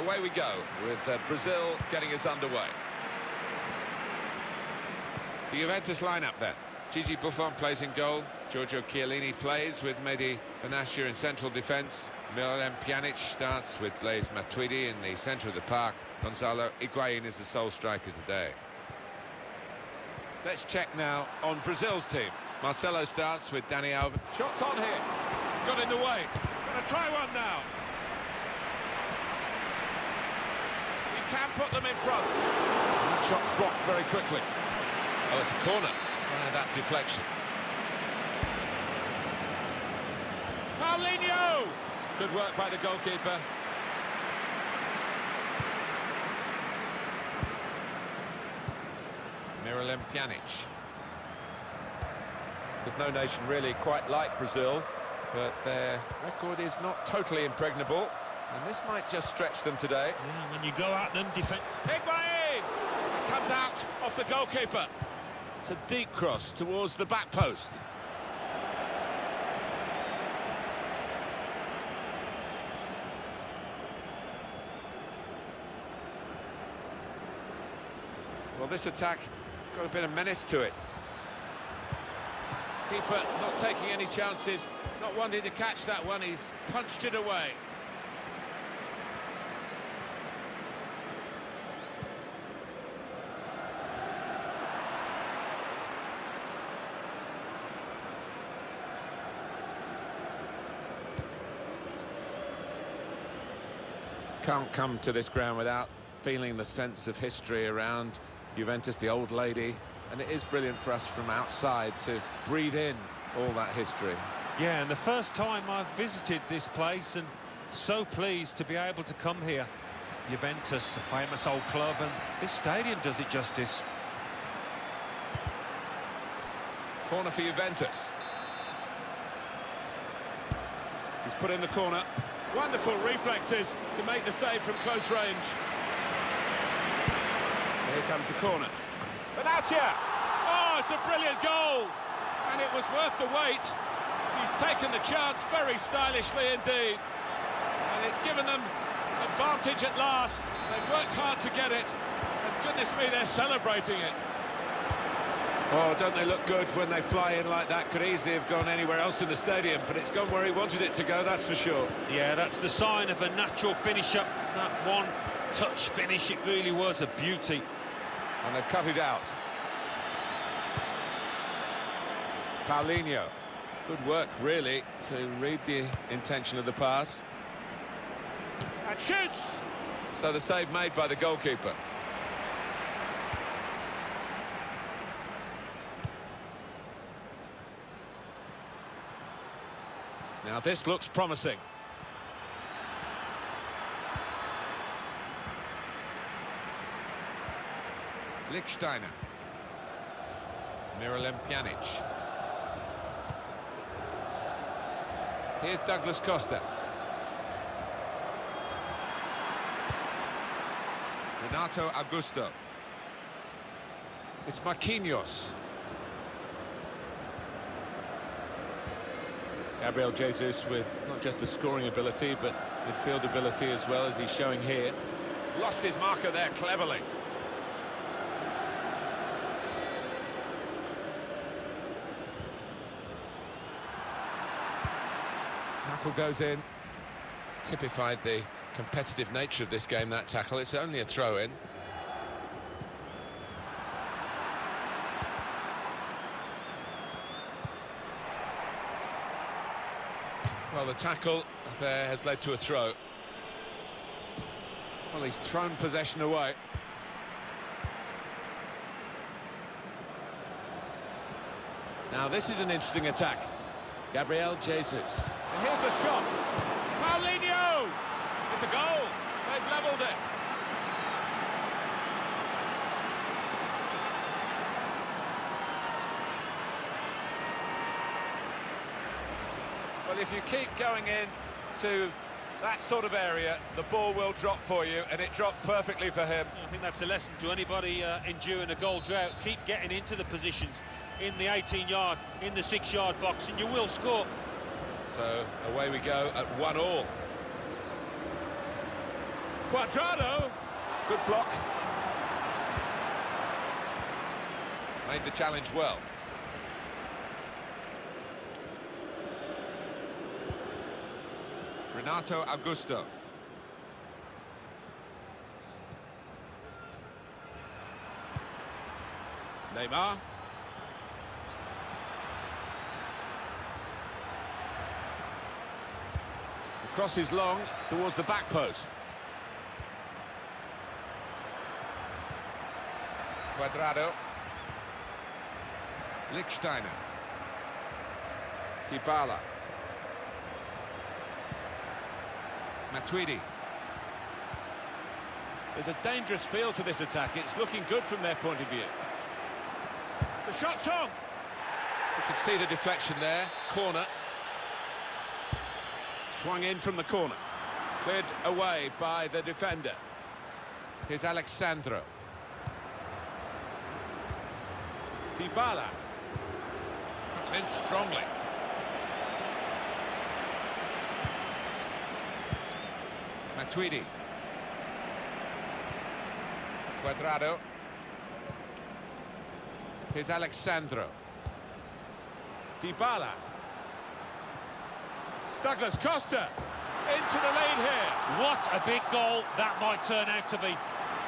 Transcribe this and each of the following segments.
away we go with Brazil getting us underway. The Juventus lineup then. Gigi Buffon plays in goal. Giorgio Chiellini plays with Mehdi Benatia in central defence. Miralem Pjanic starts with Blaise Matuidi in the centre of the park. Gonzalo Higuain is the sole striker today. Let's check now on Brazil's team. Marcelo starts with Dani Alves. Shots on here. Got in the way. Gonna try one now. He can put them in front. That shot's blocked very quickly. Oh, it's a corner. That deflection. Paulinho! Good work by the goalkeeper. Miralem Pjanic. There's no nation really quite like Brazil, but their record is not totally impregnable, and this might just stretch them today. Yeah, when you go at them, defend. Higuain! Comes out off the goalkeeper. It's a deep cross towards the back post. Well, this attack has got a bit of menace to it. Keeper not taking any chances, not wanting to catch that one, he's punched it away. Can't come to this ground without feeling the sense of history around Juventus, the old lady, and it is brilliant for us from outside to breathe in all that history. Yeah, and the first time I've visited this place, and so pleased to be able to come here. Juventus, a famous old club, and this stadium does it justice. Corner for Juventus. He's put in the corner. Wonderful reflexes to make the save from close range. Here comes the corner. Benatia! Oh, it's a brilliant goal! And it was worth the wait. He's taken the chance very stylishly indeed. And it's given them advantage at last. They've worked hard to get it. And goodness me, they're celebrating it. Oh, don't they look good when they fly in like that? Could easily have gone anywhere else in the stadium, but it's gone where he wanted it to go, that's for sure. Yeah, that's the sign of a natural finisher. That one-touch finish, it really was a beauty. And they've cut it out. Paulinho. Good work, really, to read the intention of the pass. And shoots! So the save made by the goalkeeper. Now this looks promising. Lichtsteiner. Miralem Pjanic. Here's Douglas Costa. Renato Augusto. It's Marquinhos. Gabriel Jesus with not just the scoring ability, but midfield ability as well, as he's showing here. Lost his marker there cleverly. Tackle goes in. Typified the competitive nature of this game, that tackle. It's only a throw-in. Well, the tackle there has led to a throw. Well, he's thrown possession away. Now, this is an interesting attack. Gabriel Jesus. And here's the shot. Paulinho! It's a goal. They've levelled it. Well, if you keep going in to that sort of area, the ball will drop for you, and it dropped perfectly for him. I think that's the lesson to anybody enduring a goal drought. Keep getting into the positions in the 18-yard, in the 6-yard box, and you will score. So away we go at 1-1. Cuadrado. Good block. Made the challenge well. Renato Augusto. Neymar. The cross is long towards the back post. Cuadrado. Lichtsteiner. Dybala. Matuidi. There's a dangerous feel to this attack. It's looking good from their point of view. The shot's on. You can see the deflection there. Corner. Swung in from the corner. Cleared away by the defender. Here's Alexandro. Dybala. Comes in strongly. Matuidi. Cuadrado. Here's Alexandro. Dybala. Douglas Costa into the lead here. What a big goal that might turn out to be.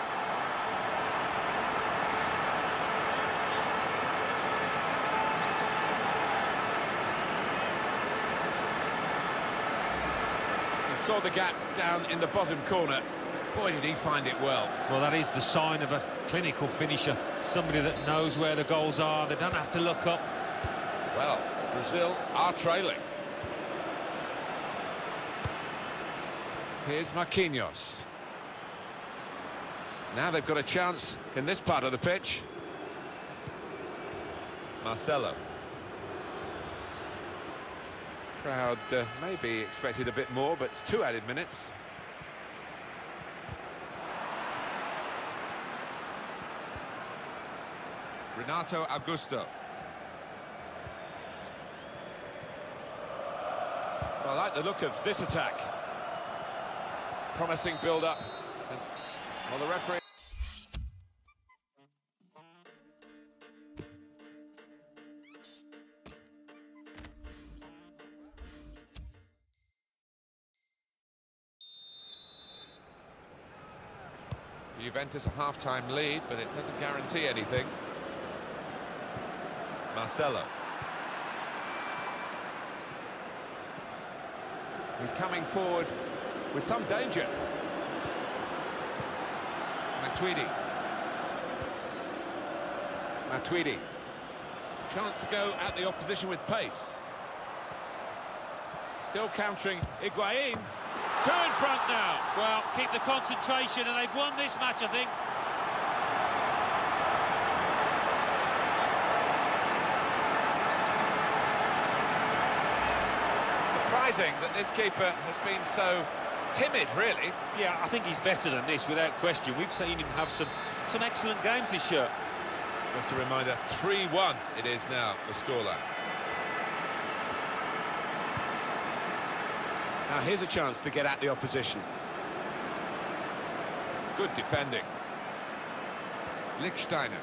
He saw the gap down in the bottom corner. Boy, did he find it well. Well, that is the sign of a clinical finisher. Somebody that knows where the goals are. They don't have to look up. Well, Brazil are trailing. Here's Marquinhos. Now they've got a chance in this part of the pitch. Marcelo. Crowd maybe expected a bit more, but it's 2 added minutes. Renato Augusto. Well, I like the look of this attack. Promising build-up. Well, the referee... Juventus a half-time lead, but it doesn't guarantee anything. Marcelo. He's coming forward with some danger. Matuidi. Matuidi. Chance to go at the opposition with pace. Still countering Higuain. 2 in front now. Well, keep the concentration, and they've won this match, I think. Surprising that this keeper has been so timid, really. Yeah, I think he's better than this, without question. We've seen him have some excellent games this year. Just a reminder, 3-1 it is now, the scoreline. Now here's a chance to get at the opposition. Good defending. Lichtsteiner.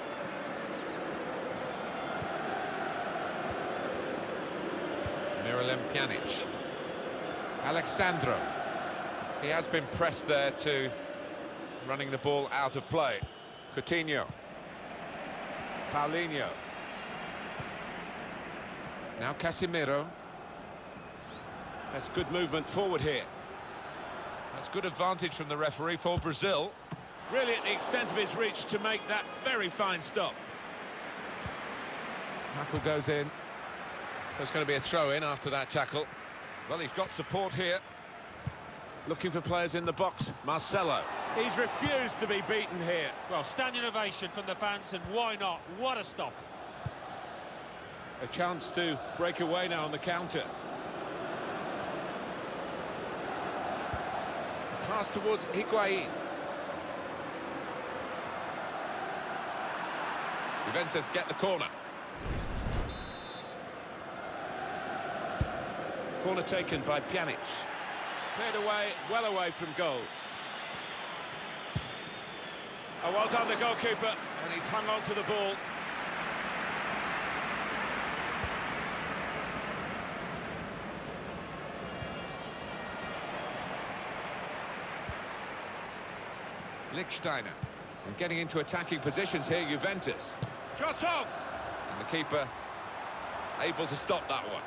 Miralem Pjanic. Alexandro. He has been pressed there to running the ball out of play. Coutinho. Paulinho. Now Casemiro. That's good movement forward here. That's good advantage from the referee for Brazil. Really at the extent of his reach to make that very fine stop. Tackle goes in. There's going to be a throw-in after that tackle. Well, he's got support here. Looking for players in the box. Marcelo. He's refused to be beaten here. Well, standing ovation from the fans, and why not? What a stop. A chance to break away now on the counter. Pass towards Higuain. Juventus get the corner. Corner taken by Pjanic. Cleared away, well away from goal. Oh, well done, the goalkeeper, and he's hung on to the ball. Lichtsteiner. And getting into attacking positions here, Juventus. Shot on! And the keeper able to stop that one.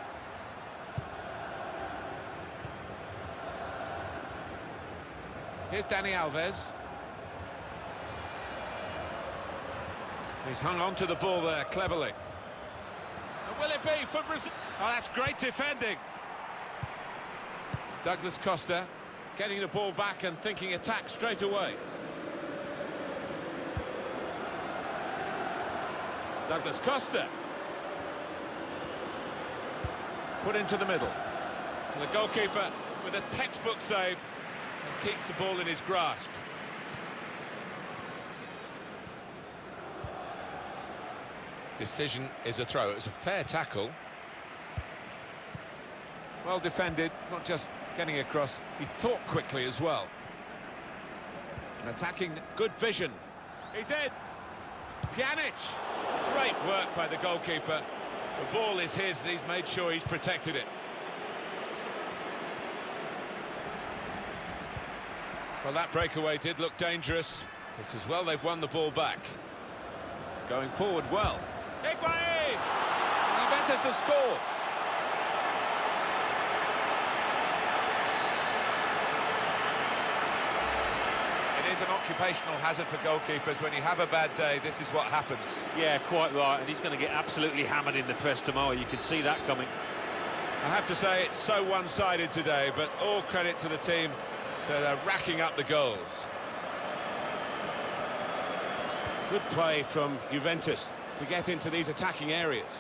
Here's Dani Alves. He's hung on to the ball there cleverly. And will it be for Brazil? Oh, that's great defending. Douglas Costa. Getting the ball back and thinking attack straight away. Douglas Costa. Put into the middle. And the goalkeeper with a textbook save and keeps the ball in his grasp. Decision is a throw. It was a fair tackle. Well defended, not just getting across, he thought quickly as well. And attacking, good vision. He's in. Pjanic. Great work by the goalkeeper. The ball is his and he's made sure he's protected it. Well, that breakaway did look dangerous. It's as well they've won the ball back. Going forward well. Higuain! Juventus have scored. It is an occupational hazard for goalkeepers. When you have a bad day, this is what happens. Yeah, quite right, and he's going to get absolutely hammered in the press tomorrow. You can see that coming. I have to say, it's so one-sided today, but all credit to the team that are racking up the goals. Good play from Juventus to get into these attacking areas.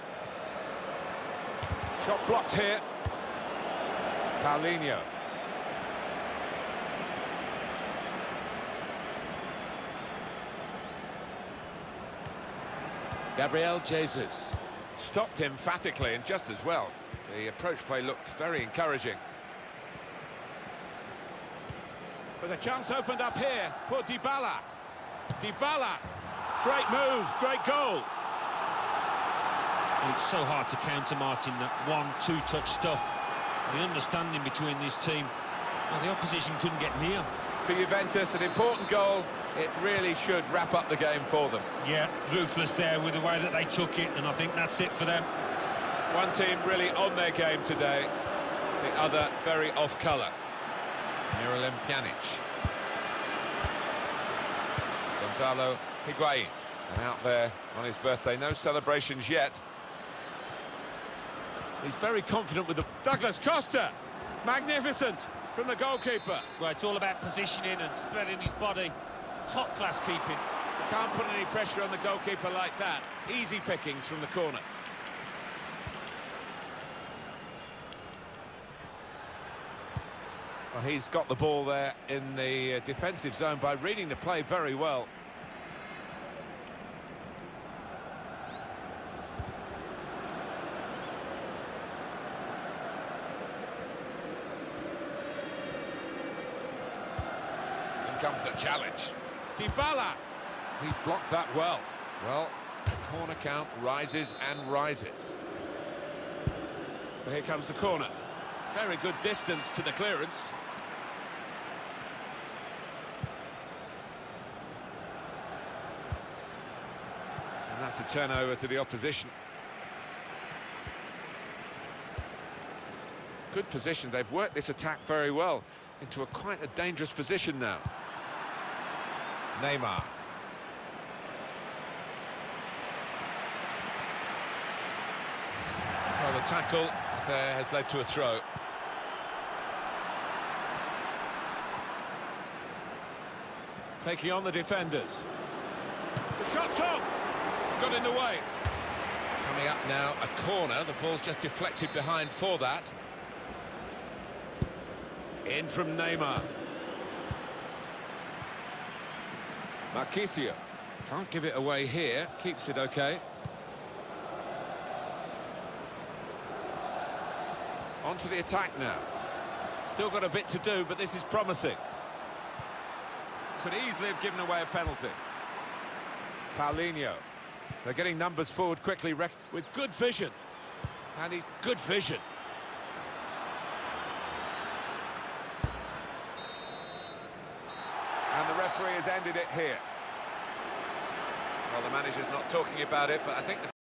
Shot blocked here. Paulinho. Gabriel Jesus. Stopped emphatically and just as well. The approach play looked very encouraging. But a chance opened up here for Dybala. Dybala. Great move, great goal. It's so hard to counter, Martin, that 1-2 touch stuff. The understanding between this team, well, the opposition couldn't get near. For Juventus, an important goal. It really should wrap up the game for them. Yeah, ruthless there with the way that they took it, and I think that's it for them. One team really on their game today, the other very off-colour. Miralem Pjanic. Gonzalo Higuain. And out there on his birthday, no celebrations yet. He's very confident with the... Douglas Costa! Magnificent from the goalkeeper. Well, it's all about positioning and spreading his body. Top-class keeping. Can't put any pressure on the goalkeeper like that. Easy pickings from the corner. Well, he's got the ball there in the defensive zone by reading the play very well. In comes the challenge. Dybala. He's blocked that well. Well, the corner count rises and rises. Well, here comes the corner. Very good distance to the clearance. And that's a turnover to the opposition. Good position. They've worked this attack very well into quite a dangerous position now. Neymar. Well, the tackle there has led to a throw. Taking on the defenders. The shot's on! Got in the way. Coming up now, a corner. The ball's just deflected behind for that. In from Neymar. Marquisio. Can't give it away here. Keeps it okay. On to the attack now. Still got a bit to do, but this is promising. Could easily have given away a penalty. Paulinho. They're getting numbers forward quickly. With good vision. And he's... Good vision. And the referee has ended it here. Well, the manager's not talking about it, but I think the